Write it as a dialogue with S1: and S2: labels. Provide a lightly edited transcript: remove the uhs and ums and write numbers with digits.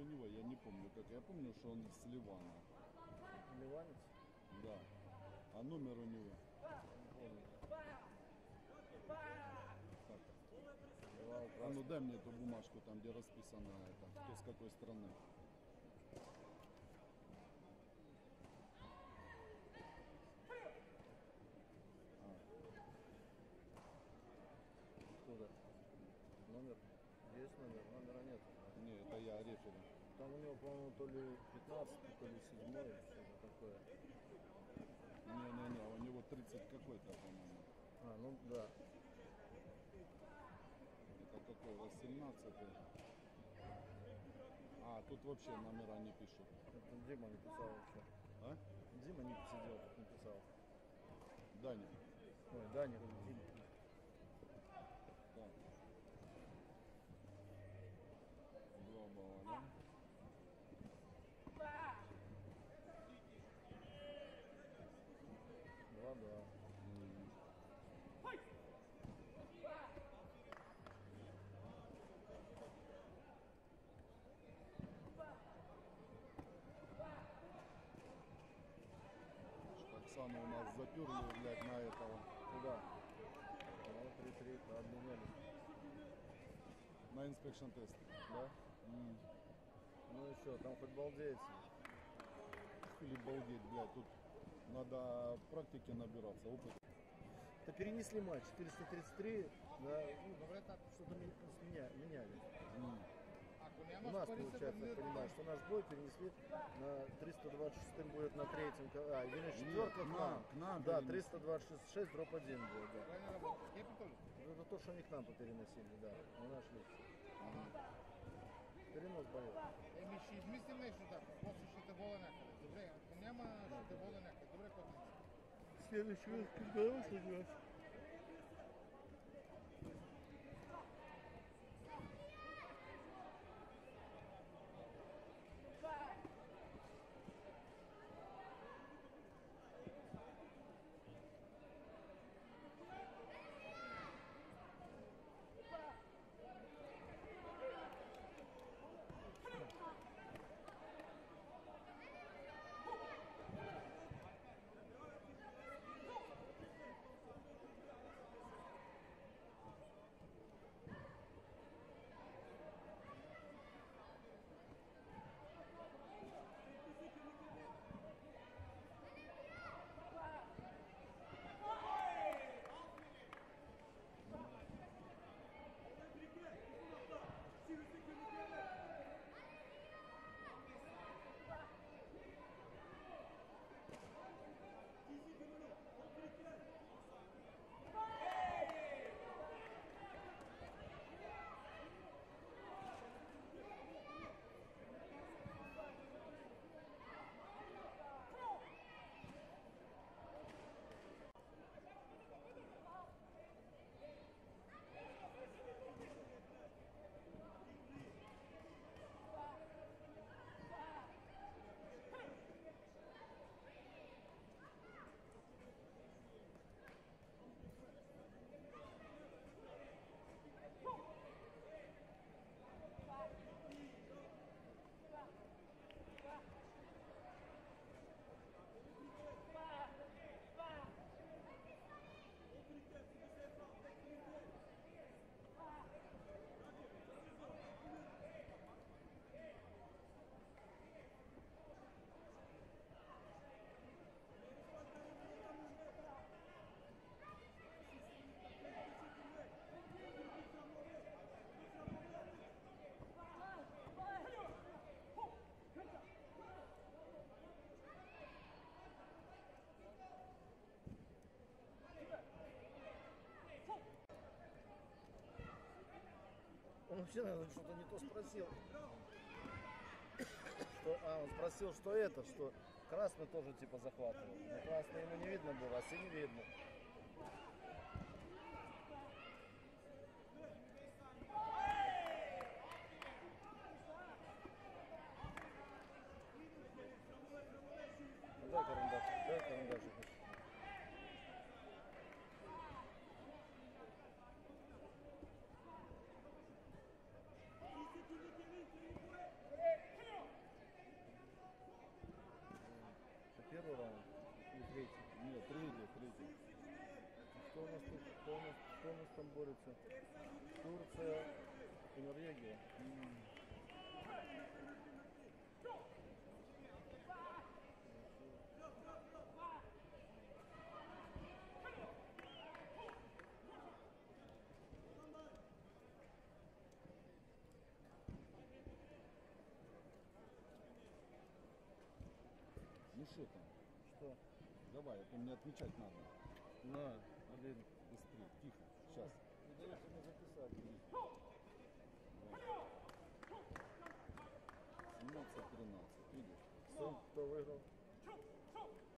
S1: у него, я не помню как. Я помню, что он с Ливана.
S2: Ливанец?
S1: Да. А номер у него? А ну дай мне эту бумажку, там где расписано это, кто с какой страны.
S2: Откуда? Номер? Есть номер? Номера нет.
S1: Не, это я рефери.
S2: Там у него, по-моему, то ли 15, то ли 7, что-то такое.
S1: Не, у него 30 какой-то, по-моему.
S2: А, ну да.
S1: Это какой, 18-й? А, тут вообще номера не пишут.
S2: Это Дима не писал вообще.
S1: А?
S2: Дима не сидел, тут не писал.
S1: Даня.
S2: Ой, Даня, Дима.
S1: Так. 2 балла, да?
S2: 2-2.
S1: Оксану у нас заперли, блядь, на этого.
S2: Куда? Ну, 3-3, обменялись.
S1: На инспекшн тест.
S2: Да? Ну и что, там хоть балдеется.
S1: Или балдеть, блядь, тут надо практики набираться, опыт.
S2: Это перенесли матч 433, да, ну, что-то меняли. У нас, получается, понимаешь, что наш бой перенесли на 326 будет на третьем, или четвертом
S1: к нам
S2: да,
S1: перенесли.
S2: 326 дроп 1 будет, да. Это то, что они к нам переносили, да, не нашли. Перенос боев.
S3: Еми ще измислим нещо така, после ще те воля някъде. Добре, ако няма, ще те воля някъде. Добре, котенце.
S2: Следующий раз, когда сыграть? Он вообще, наверное, что-то не то спросил. Он спросил, что это, что красный тоже типа захватывал. Но красный ему не видно было, а синий видно. Дай карандашик. у нас тут? Кто у нас там борется? Турция и Норвегия.
S1: Ну что там?
S2: Что?
S1: Давай, это мне отмечать надо.
S2: На, блин.
S1: Быстрее, тихо. Сейчас.
S2: Не дается мне записать.
S1: 17-13. Видишь?
S2: Кто выиграл?